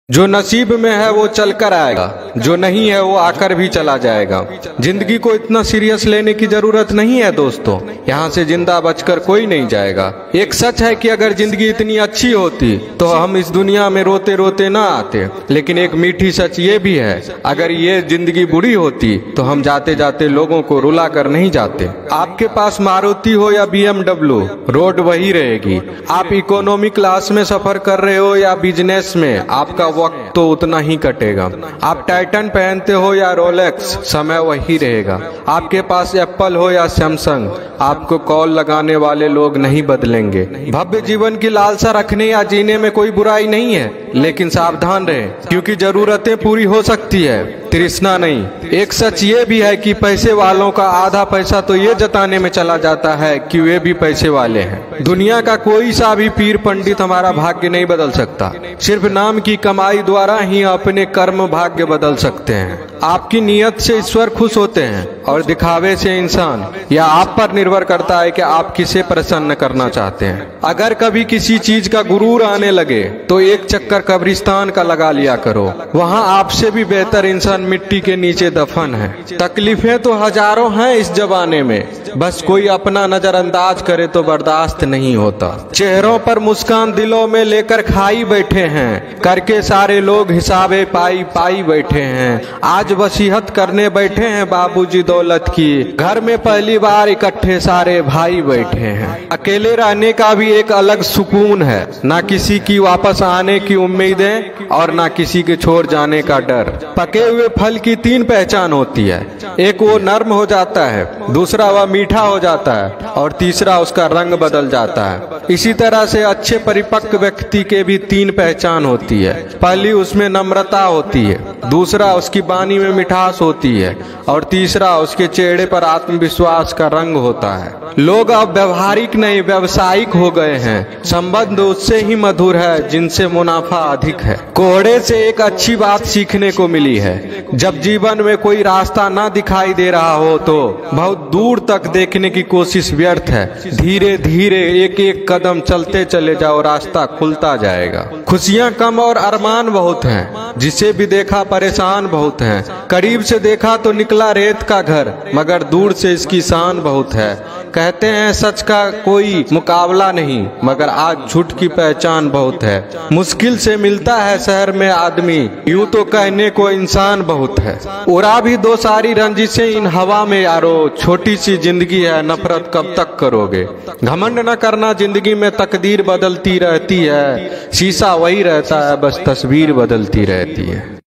जो नसीब में है वो चल कर आएगा, जो नहीं है वो आकर भी चला जाएगा। जिंदगी को इतना सीरियस लेने की जरूरत नहीं है दोस्तों, यहाँ से जिंदा बचकर कोई नहीं जाएगा। एक सच है कि अगर जिंदगी इतनी अच्छी होती तो हम इस दुनिया में रोते रोते ना आते, लेकिन एक मीठी सच ये भी है, अगर ये जिंदगी बुरी होती तो हम जाते जाते लोगों को रुला कर नहीं जाते। आपके पास मारुति हो या BMW, रोड वही रहेगी। आप इकोनॉमी क्लास में सफर कर रहे हो या बिजनेस में, आपका वक्त तो उतना ही कटेगा। आप टाइटन पहनते हो या रोलेक्स, समय वही रहेगा। आपके पास एप्पल हो या सैमसंग, आपको कॉल लगाने वाले लोग नहीं बदलेंगे। भव्य जीवन की लालसा रखने या जीने में कोई बुराई नहीं है, लेकिन सावधान रहें, क्योंकि जरूरतें पूरी हो सकती है, तृष्णा नहीं। एक सच ये भी है कि पैसे वालों का आधा पैसा तो ये जताने में चला जाता है कि वे भी पैसे वाले हैं। दुनिया का कोई सा भी पीर पंडित हमारा भाग्य नहीं बदल सकता, सिर्फ नाम की कमाई द्वारा ही अपने कर्म भाग्य बदल सकते हैं। आपकी नीयत से ईश्वर खुश होते हैं और दिखावे से इंसान। यह आप पर निर्भर करता है कि आप किसे प्रसन्न करना चाहते हैं। अगर कभी किसी चीज का गुरूर आने लगे तो एक चक्कर कब्रिस्तान का लगा लिया करो, वहाँ आपसे भी बेहतर इंसान मिट्टी के नीचे दफन है। तकलीफें तो हजारों हैं इस जमाने में, बस कोई अपना नजरअंदाज करे तो बर्दाश्त नहीं होता। चेहरों पर मुस्कान दिलों में लेकर खाई बैठे हैं, करके सारे लोग हिसाबे पाई पाई बैठे हैं। आज वसीयत करने बैठे हैं बाबूजी दौलत की, घर में पहली बार इकट्ठे सारे भाई बैठे हैं। अकेले रहने का भी एक अलग सुकून है, ना किसी की वापस आने की उम्मीदें और ना किसी के छोड़ जाने का डर। पके हुए फल की तीन पहचान होती है, एक वो नर्म हो जाता है, दूसरा वह मीठा हो जाता है और तीसरा उसका रंग बदल जाता है। इसी तरह से अच्छे परिपक्व व्यक्ति के भी तीन पहचान होती है। पहली उसमें नम्रता होती है, दूसरा उसकी बानी में मिठास होती है और तीसरा उसके चेहरे पर आत्मविश्वास का रंग होता है। लोग अब व्यवहारिक नहीं व्यावसायिक हो गए हैं। संबंध उससे ही मधुर है जिनसे मुनाफा अधिक है। कोहड़े से एक अच्छी बात सीखने को मिली है, जब जीवन में कोई रास्ता ना दिखाई दे रहा हो तो बहुत दूर तक देखने की कोशिश व्यर्थ है। धीरे धीरे एक एक कदम चलते चले जाओ, रास्ता खुलता जाएगा। खुशियां कम और अरमान बहुत हैं, जिसे भी देखा परेशान बहुत हैं। करीब से देखा तो निकला रेत का घर, मगर दूर से इसकी शान बहुत है। कहते हैं सच का कोई मुकाबला नहीं, मगर आज झूठ की पहचान बहुत है। मुश्किल से मिलता है शहर में आदमी, यूं तो कहने को इंसान बहुत है। उड़ा भी दो सारी रंजिशें इन हवा में यारो, छोटी सी जिंदगी है नफरत कब तक करोगे। घमंड न करना, जिंदगी में तकदीर बदलती रहती है, शीशा वही रहता है बस तस्वीर बदलती रहती है।